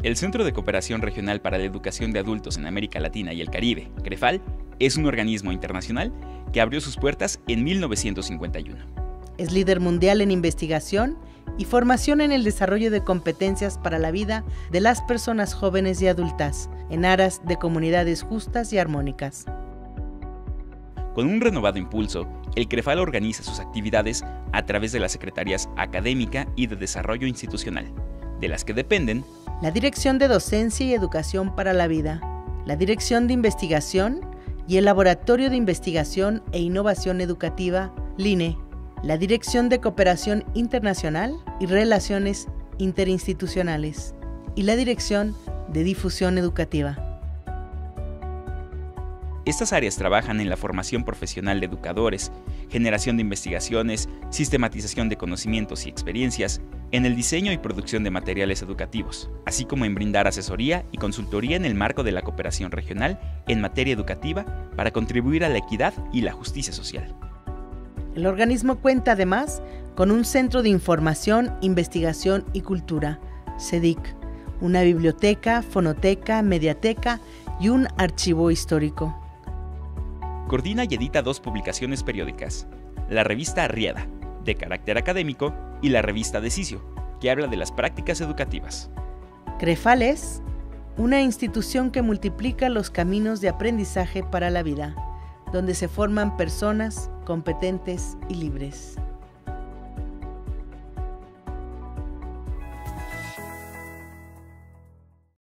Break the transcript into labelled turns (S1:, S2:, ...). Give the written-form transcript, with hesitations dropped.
S1: El Centro de Cooperación Regional para la Educación de Adultos en América Latina y el Caribe, CREFAL, es un organismo internacional que abrió sus puertas en 1951.
S2: Es líder mundial en investigación y formación en el desarrollo de competencias para la vida de las personas jóvenes y adultas, en aras de comunidades justas y armónicas.
S1: Con un renovado impulso, el CREFAL organiza sus actividades a través de las Secretarías Académica y de Desarrollo Institucional, de las que dependen
S2: la Dirección de Docencia y Educación para la Vida, la Dirección de Investigación y el Laboratorio de Investigación e Innovación Educativa, LINE, la Dirección de Cooperación Internacional y Relaciones Interinstitucionales y la Dirección de Difusión Educativa.
S1: Estas áreas trabajan en la formación profesional de educadores, generación de investigaciones, sistematización de conocimientos y experiencias, en el diseño y producción de materiales educativos, así como en brindar asesoría y consultoría en el marco de la cooperación regional en materia educativa para contribuir a la equidad y la justicia social.
S2: El organismo cuenta además con un Centro de Información, Investigación y Cultura, CEDIC, una biblioteca, fonoteca, mediateca y un archivo histórico.
S1: Coordina y edita 2 publicaciones periódicas, la revista Arriada, de carácter académico, y la revista Decisio, que habla de las prácticas educativas.
S2: CREFAL es una institución que multiplica los caminos de aprendizaje para la vida, donde se forman personas competentes y libres.